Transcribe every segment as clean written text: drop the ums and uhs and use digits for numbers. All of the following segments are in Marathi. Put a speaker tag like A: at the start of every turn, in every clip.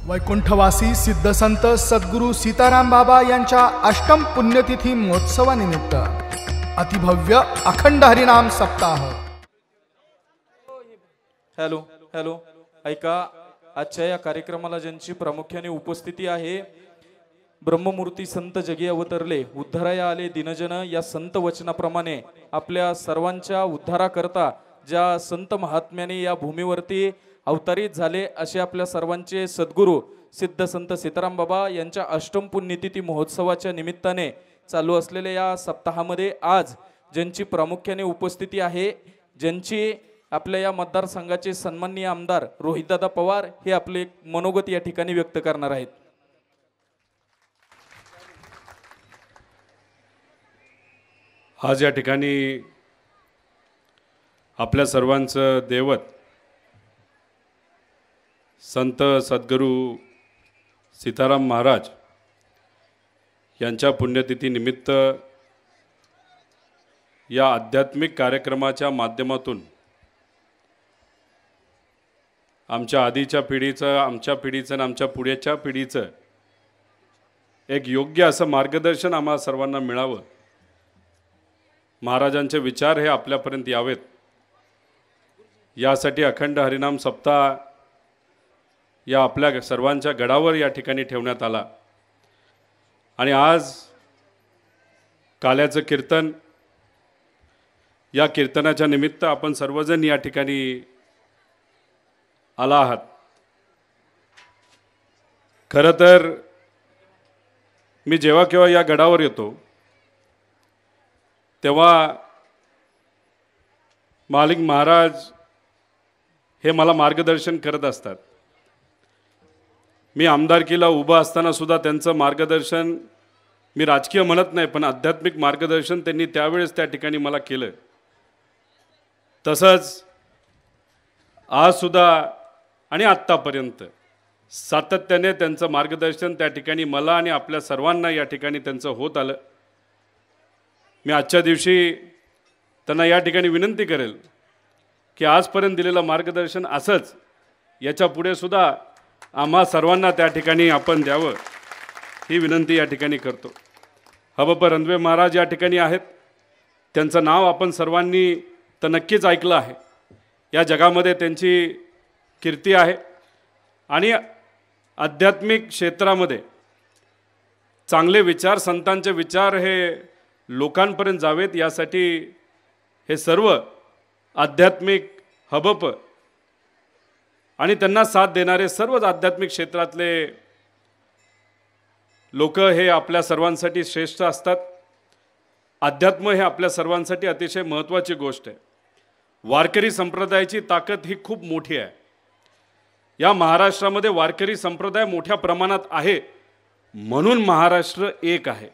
A: वैकुंठवासी सिद्धसंत सद्गुरू सीताराम बाबा यांच्या अष्टम पुण्यतिथी महोत्सवानिमित्त अतिभव्य अखंड हरिनाम सप्ताह।
B: हॅलो हॅलो ऐका, आजच्या या कार्यक्रमाला ज्यांची प्रामुख्याने उपस्थिती आहे, ब्रह्ममूर्ती संत जगी अवतरले उद्धाराया आले दिनजन या संत वचनाप्रमाणे आपल्या सर्वांच्या उद्धाराकरता ज्या संत महात्म्याने या भूमीवरती अवतरित झाले असे आपल्या सर्वांचे सद्गुरू सिद्ध संत सीताराम बाबा यांच्या अष्टम पुण्यतिथी महोत्सवाच्या निमित्ताने चालू असलेल्या या सप्ताहामध्ये आज ज्यांची प्रामुख्याने उपस्थिती आहे, ज्यांची आपल्या या मतदारसंघाचे सन्माननीय आमदार रोहितदादा पवार हे आपले मनोगत या ठिकाणी व्यक्त करणार आहेत।
C: आज या ठिकाणी आपल्या सर्वांचं दैवत संत सद्गुरू सीताराम महाराज यांच्या पुण्यतिथी निमित्त या आध्यात्मिक कार्यक्रमाच्या माध्यमातून आमच्या आधीच्या पिढीचं, आमच्या पिढीचं आणि आमच्या पुढच्या पिढीचं एक योग्य असं मार्गदर्शन आम्हा सर्वांना मिळावं, महाराजांचे विचार हे आपल्यापर्यंत यावेत, यासाठी अखंड हरिनाम सप्ताह या आपल्या सर्वांच्या गडावर या ठिकाणी ठेवण्यात आला। आणि आज काल्याचं कीर्तन, या कीर्तनाच्या निमित्त आपण सर्वजण या ठिकाणी आला आहात। खरं तर मी जेव्हा केव्हा या गडावर येतो तेव्हा मालिक महाराज हे मला मार्गदर्शन करत असतात। मी आमदारकीला उभा असताना सुद्धा त्यांचं मार्गदर्शन, मी राजकीय म्हणत नाही पण आध्यात्मिक मार्गदर्शन त्यांनी त्यावेळेस त्या ठिकाणी मला केलं। तसंच आज सुद्धा आणि आत्तापर्यंत सातत्याने त्यांचं मार्गदर्शन त्या ठिकाणी मला आणि आपल्या सर्वांना या ठिकाणी त्यांचं होत आलं। मी आजच्या दिवशी त्यांना या ठिकाणी विनंती करेल की आजपर्यंत दिलेलं मार्गदर्शन असंच याच्या पुढे सुद्धा आम्हा सर्वांना त्या ठिकाणी आपण द्यावं, ही विनंती या ठिकाणी करतो। हबप रणवे महाराज या ठिकाणी आहेत, त्यांचं नाव आपण सर्वांनी तर नक्कीच ऐकलं आहे। या जगामध्ये त्यांची कीर्ती आहे आणि आध्यात्मिक क्षेत्रामध्ये चांगले विचार, संतांचे विचार हे लोकांपर्यंत जावेत यासाठी हे सर्व आध्यात्मिक हबप आणि त्यांना साथ देणारे सर्वच आध्यात्मिक क्षेत्रातले लोक हे आपल्या सर्वांसाठी श्रेष्ठ असतात। अध्यात्म हे आपल्या सर्वांसाठी अतिशय महत्त्वाची गोष्ट आहे। वारकरी संप्रदायाची ताकद ही खूप मोठी आहे। या महाराष्ट्रामध्ये वारकरी संप्रदाय मोठ्या प्रमाणात आहे, म्हणून महाराष्ट्र एक आहे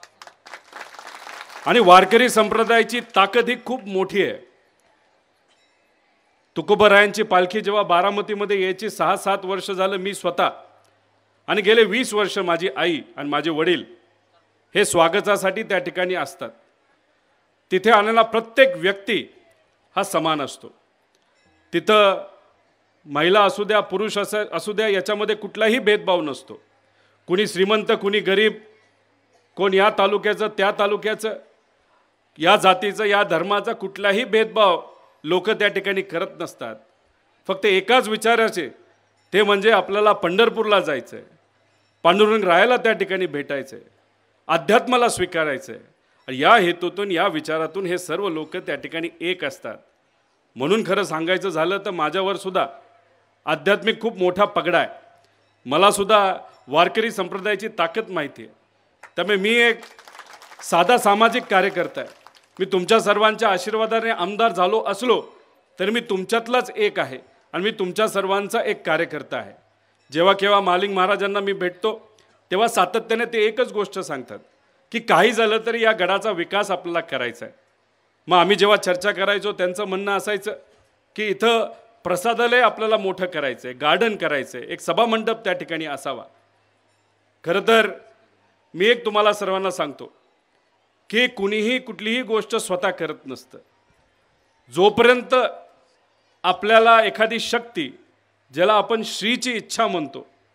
C: आणि वारकरी संप्रदायाची ताकद ही खूप मोठी आहे। तुकोबारायांची पालखी जेव्हा बारामतीमध्ये यायची 6-7 वर्ष झालं मी स्वतः आणि गेले 20 वर्ष माझी आई आणि माझे वडील हे स्वागतासाठी त्या ठिकाणी असतात। तिथे आलेला प्रत्येक व्यक्ती हा समान असतो। तिथं महिला असू द्या, पुरुष असू द्या, याच्यामध्ये कुठलाही भेदभाव नसतो। कुणी श्रीमंत, कुणी गरीब, कोण या तालुक्याचं, त्या तालुक्याचं, या जातीचं, या धर्माचा कुठलाही भेदभाव लोक त्या ठिकाणी करत नसतात। फक्त एकाच विचाराचे, ते म्हणजे आपल्याला पंढरपूरला जायचं आहे, पांडुरंग रायाला त्या ठिकाणी भेटायचं आहे, अध्यात्माला स्वीकारायचं आहे। या हेतूतून, या विचारातून हे सर्व लोक त्या ठिकाणी एक असतात। म्हणून खरं सांगायचं झालं तर माझ्यावर सुद्धा आध्यात्मिक खूप मोठा पगडा आहे। मला सुद्धा वारकरी संप्रदायाची ताकद माहिती आहे। त्यामुळे मी एक साधा सामाजिक कार्यकर्ता आहे। मी तुमच्या सर्वांच्या आशीर्वादाने आमदार झालो असलो तरी मी तुमच्यातलाच एक आहे आणि मी तुमच्या सर्वांचा एक कार्यकर्ता आहे। जेव्हा केव्हा मालिक महाराजांना मी भेटतो तेव्हा सातत्याने ते एकच गोष्ट सांगतात की काही झालं तरी या गडाचा विकास आपल्याला करायचा आहे। मग आम्ही जेव्हा चर्चा करायचो त्यांचं म्हणणं असायचं की इथं प्रसादालय आपल्याला मोठं करायचं आहे, गार्डन करायचं आहे, एक सभामंडप त्या ठिकाणी असावा। खरं तर मी एक तुम्हाला सर्वांना सांगतो की कुणीही कुठलीही गोष्ट स्वतः करत नसतं। जोपर्यंत आपल्याला एखादी शक्ती, ज्याला आपण श्रीची इच्छा म्हणतो,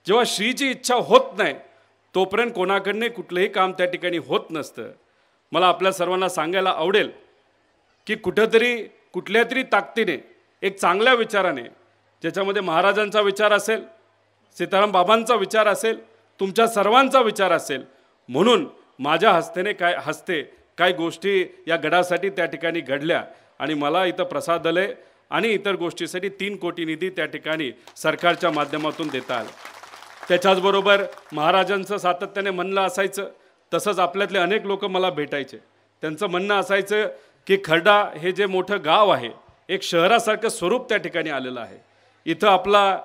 C: जेव्हा श्रीची इच्छा होत नाही तोपर्यंत कोणाकडने कुठलंही काम त्या ठिकाणी होत नसतं. मला आपल्या सर्वांना सांगायला आवडेल की कुठंतरी कुठल्या तरी ताकदीने एक चांगल्या विचाराने, ज्याच्यामध्ये महाराजांचा विचार असेल, सीताराम बाबांचा विचार असेल, तुमच्या सर्वांचा विचार असेल, म्हणून माझ्या हस्ते काय गोष्टी या गडासाठी त्या ठिकाणी घडल्या आणि मला इथं प्रसादालय आणि इतर गोष्टीसाठी 3 कोटी निधी त्या ठिकाणी सरकारच्या माध्यमातून देता आला. त्याच्याचबरोबर महाराजांचं सातत्याने म्हणणं असायचं, तसंच आपल्यातले अनेक लोक मला भेटायचे. त्यांचं म्हणणं असायचं की खर्डा हे जे मोठं गाव आहे, एक शहरासारखं स्वरूप त्या ठिकाणी आलेलं आहे. इथं आपला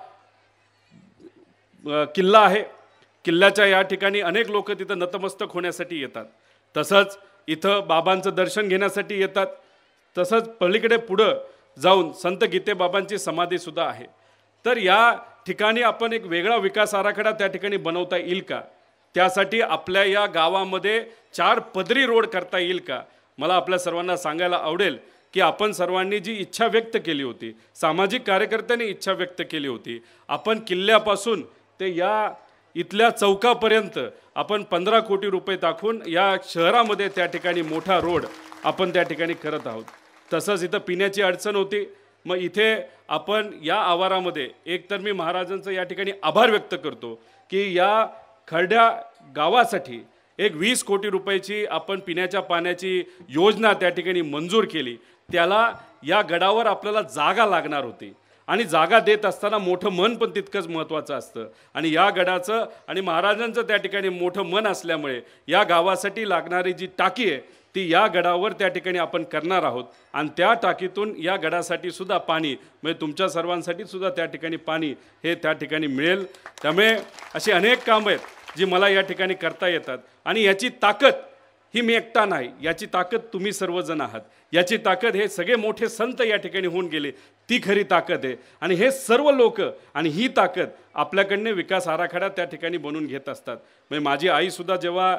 C: किल्ला आहे, किल्ल्याच्या या ठिकाणी अनेक लोक तिथं नतमस्तक होण्यासाठी येतात. तसंच इथं बाबांचं दर्शन घेण्यासाठी येतात. तसंच पलीकडे पुढं जाऊन संत गीते बाबांची समाधीसुद्धा आहे. तर या ठिकाणी आपण एक वेगळा विकास आराखडा त्या ठिकाणी बनवता येईल का? त्यासाठी आपल्या या गावामध्ये 4 पदरी रोड करता येईल का? मला आपल्या सर्वांना सांगायला आवडेल की आपण सर्वांनी जी इच्छा व्यक्त केली होती, सामाजिक कार्यकर्त्यांनी इच्छा व्यक्त केली होती, आपण किल्ल्यापासून ते या इथल्या चौकापर्यंत आपण 15 कोटी रुपये टाकून या शहरामध्ये त्या ठिकाणी मोठा रोड आपण त्या ठिकाणी करत आहोत. तसंच इथं पिण्याची अडचण होती. मग इथे आपण या आवारामध्ये एकतर मी महाराजांचं या ठिकाणी आभार व्यक्त करतो की या खर्ड्या गावासाठी एक 20 कोटी रुपयाची आपण पिण्याच्या पाण्याची योजना त्या ठिकाणी मंजूर केली. त्याला या गडावर आपल्याला जागा लागणार होती आणि जागा देत असताना मोठं मन पण तितकंच महत्त्वाचं असतं. आणि या गडाचं आणि महाराजांचं त्या ठिकाणी मोठं मन असल्यामुळे या गावासाठी लागणारी जी टाकी आहे ती या गडावर त्या ठिकाणी आपण करणार आहोत. आणि त्या टाकीतून या गडासाठी सुद्धा पाणी, म्हणजे तुमच्या सर्वांसाठी सुद्धा त्या ठिकाणी पाणी हे त्या ठिकाणी मिळेल. त्यामुळे अशी अनेक कामं आहेत जी मला या ठिकाणी करता येतात. आणि याची ताकद ही मी एकटा नाही, याची ताकद तुम्ही सर्वजण आहात. याची ताकद हे सगळे मोठे संत या ठिकाणी होऊन गेले, ती खरी ताकद आहे. आणि हे सर्व लोक आणि ही ताकद आपल्याकडनं विकास आराखडा त्या ठिकाणी बनवून घेत असतात. म्हणजे माझी आईसुद्धा जेव्हा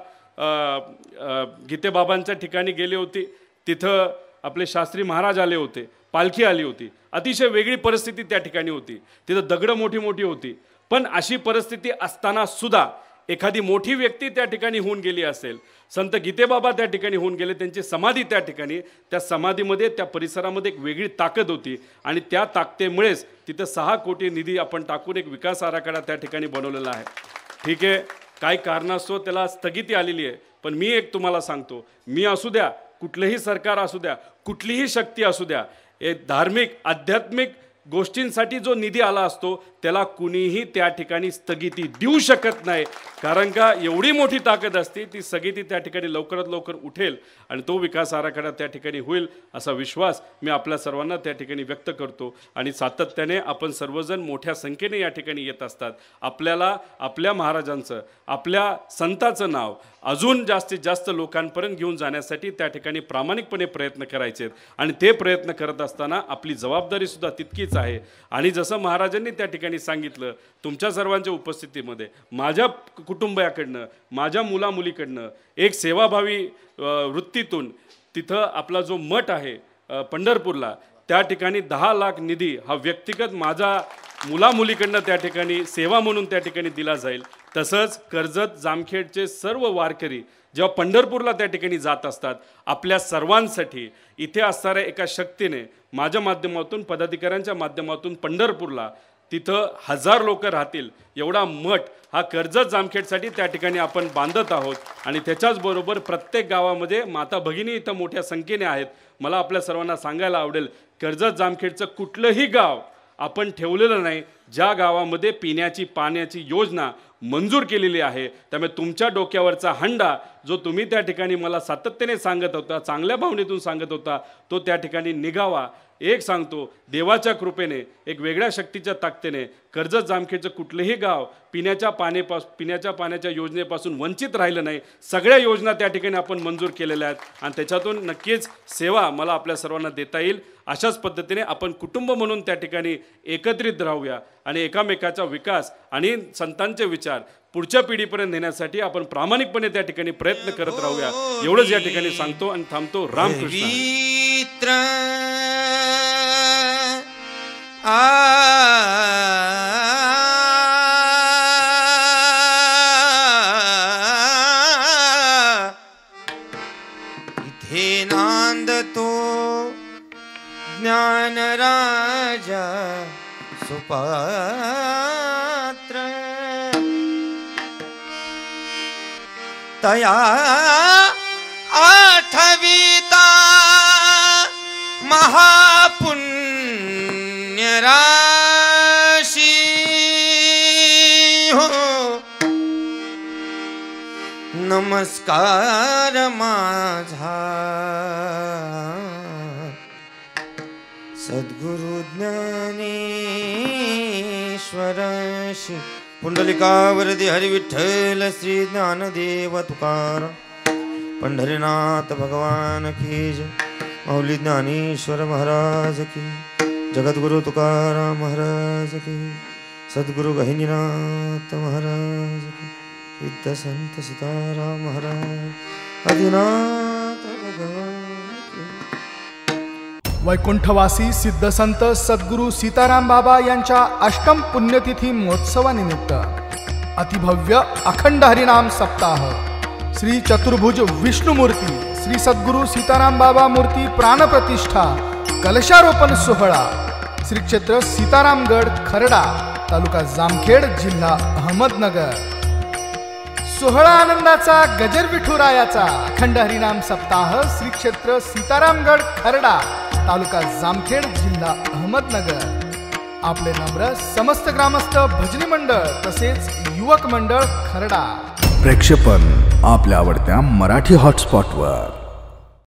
C: गीतेबाबांच्या ठिकाणी गेली होती, तिथं आपले शास्त्री महाराज आले होते, पालखी आली होती, अतिशय वेगळी परिस्थिती त्या ठिकाणी होती. तिथं दगडं मोठी मोठी होती. पण अशी परिस्थिती असताना सुद्धा एखादी मोठी व्यक्ती त्या ठिकाणी होऊन गेली असेल, संत गीतेबाबा त्या ठिकाणी होऊन गेले, त्यांची समाधी त्या ठिकाणी, त्या समाधीमध्ये त्या परिसरामध्ये एक वेगळी ताकद होती. आणि त्या ताकदीमुळेच तिथं 6 कोटी निधी आपण टाकून एक विकास आराखडा त्या ठिकाणी बनवलेला आहे. ठीक आहे, काही कारणास्तव त्याला स्थगिती आलेली आहे. पण मी एक तुम्हाला सांगतो, मी असू द्या, कुठलंही सरकार असू द्या, कुठलीही शक्ती असू द्या, एक धार्मिक आध्यात्मिक गोष्टींसाठी जो निधी आला असतो त्याला कुणीही त्या ठिकाणी स्थगिती देऊ शकत नाही. कारण का एवढी मोठी ताकद असते, ती स्थगिती त्या ठिकाणी लवकरात लवकर उठेल आणि तो विकास आराखडा त्या ठिकाणी होईल असा विश्वास मी आपल्या सर्वांना त्या ठिकाणी व्यक्त करतो. आणि सातत्याने आपण सर्वजण मोठ्या संख्येने या ठिकाणी येत असतात. आपल्याला आपल्या महाराजांचं, आपल्या संताचं नाव अजून जास्तीत जास्त लोकांपर्यंत घेऊन जाण्यासाठी त्या ठिकाणी प्रामाणिकपणे प्रयत्न करायचे आहेत. आणि ते प्रयत्न करत असताना आपली जबाबदारीसुद्धा तितकीच आहे. आणि जसं महाराजांनी त्या ठिकाणी सांगितलं, तुमच्या सर्वांच्या उपस्थितीमध्ये माझ्या कुटुंबाकडनं, माझ्या मुलामुलीकडनं एक सेवाभावी वृत्तीतून तिथं आपला जो मठ आहे पंढरपूरला, त्या ठिकाणी 10 लाख निधी हा व्यक्तिगत माझा मुलामुलीकडनं त्या ठिकाणी सेवा म्हणून त्या ठिकाणी दिला जाईल. तसंच कर्जत जामखेडचे सर्व वारकरी जेव्हा पंढरपूरला त्या ठिकाणी जात असतात, आपल्या सर्वांसाठी इथे असणाऱ्या एका शक्तीने माझ्या माध्यमातून, पदाधिकाऱ्यांच्या माध्यमातून पंढरपूरला तिथं 1000 लोक राहतील एवढा मठ हा कर्जत जामखेडसाठी त्या ठिकाणी आपण बांधत आहोत. आणि त्याच्याचबरोबर प्रत्येक गावामध्ये माता भगिनी इथं मोठ्या संख्येने आहेत. मला आपल्या सर्वांना सांगायला आवडेल, कर्जत जामखेडचं कुठलंही गाव आपण ठेवलेलं नाही ज्या गावामध्ये पिण्याची पाण्याची योजना मंजूर केलेली आहे. त्यामुळे तुमच्या डोक्यावरचा हंडा जो तुम्ही त्या ठिकाणी मला सातत्याने सांगत होता, चांगल्या भावनेतून सांगत होता, तो त्या ठिकाणी निघावा. एक सांगतो, देवाच्या कृपेने, एक वेगळ्या शक्तीच्या ताकदीने कर्जत जामखेडचं कुठलंही गाव पिण्याच्या पाण्याच्या योजनेपासून वंचित राहिलं नाही. सगळ्या योजना त्या ठिकाणी आपण मंजूर केलेल्या आहेत आणि त्याच्यातून नक्कीच सेवा मला आपल्या सर्वांना देता येईल. अशाच पद्धतीने आपण कुटुंब म्हणून त्या ठिकाणी एकत्रित राहूया आणि एकामेकाचा विकास आणि संतांचे विचार पुढच्या पिढीपर्यंत नेण्यासाठी आपण प्रामाणिकपणे त्या ठिकाणी प्रयत्न करत राहूया. एवढंच या ठिकाणी सांगतो आणि थांबतो. रामकृष्ण.
D: आ सुपात्र तया आठविता महापुण्य राशी हो नमस्कार माझा सद्गुरु ज्ञानेश्वराशी पुंडलिकावरदी हरी विठ्ठल श्री ज्ञानदेव तुकाराम पंढरीनाथ भगवान की जय माऊली ज्ञानेश्वर महाराज की जगद्गुरु तुकाराम महाराज की सद्गुरु गहिनीनाथ महाराज की सिद्ध संत सीताराम महाराज आदिनाथ भगवान की
A: वैकुंठवासी सिद्धसंत सद्गुरू सीताराम बाबा यांच्या अष्टम पुण्यतिथी महोत्सवानिमित्त अतिभव्य अखंड हरिनाम सप्ताह श्री चतुर्भुज विष्णुमूर्ती श्री सद्गुरू सीताराम बाबा मूर्ती प्राणप्रतिष्ठा कलशारोपण सोहळा श्री क्षेत्र सीतारामगड खरडा तालुका जामखेड जिल्हा अहमदनगर सोहळा आनंदाचा गजर विठुरायाचा अखंड हरिनाम सप्ताह श्री क्षेत्र सीतारामगड खरडा तालुका जामखेड जिल्हा अहमदनगर आपले नम्र समस्त ग्रामस्थ भजनी मंडळ तसेच युवक मंडळ खरडा
E: प्रेक्षेपण आपल्या आवडत्या मराठी हॉटस्पॉटवर